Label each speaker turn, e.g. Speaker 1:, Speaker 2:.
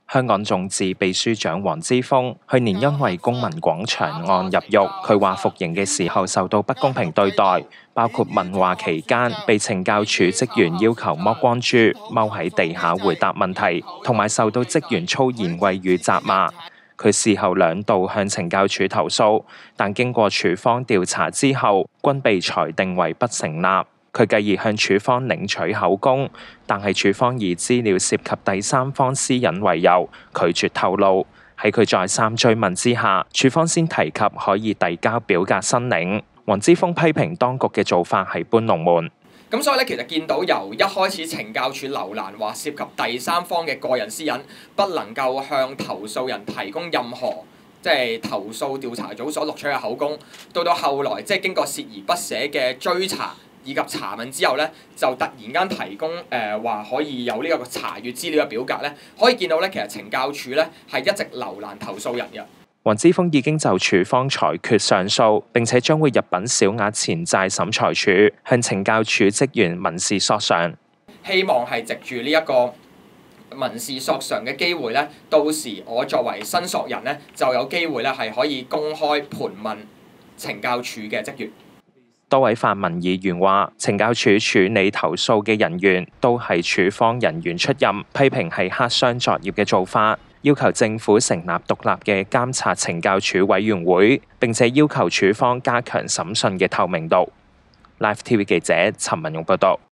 Speaker 1: 香港眾志秘書長黃之鋒去年因為公民廣場案入獄，佢話服刑嘅時候受到不公平對待，包括問話期間被懲教署職員要求剝光豬、踎喺地下回答問題，同埋受到職員粗言穢語責罵。佢事後2度向懲教署投訴，但經過署方調查之後，均被裁定為不成立。佢繼而向署方領取口供，但係署方以資料涉及第三方私隱為由，拒絕透露。喺佢再三追問之下，署方先提及可以遞交表格申領。黃之鋒批評當局嘅做法係搬龍門。
Speaker 2: 咁所以咧，其實見到由一開始懲教署留難話涉及第三方嘅個人私隱，不能夠向投訴人提供任何投訴調查組所錄取嘅口供，到後來經過鍥而不捨嘅追查以及查問之後咧，就突然間提供話可以有呢個查閲資料嘅表格咧，可以見到咧，其實懲教署咧係一直留難投訴人嘅。
Speaker 1: 黃之鋒已經就署方裁決上訴，並且將會入稟小額錢債審裁處，向懲教署職員民事索償。
Speaker 2: 希望係藉住呢一個民事索償嘅機會咧，到時我作為申索人咧，就有機會咧係可以公開盤問懲教署嘅職員。
Speaker 1: 多位泛民議員話，懲教署處理投訴嘅人員都係署方人員出任，批評係黑箱作業嘅做法，要求政府成立獨立嘅監察懲教署委員會，並且要求署方加強審訊嘅透明度。Live TV 記者陳文勇報道。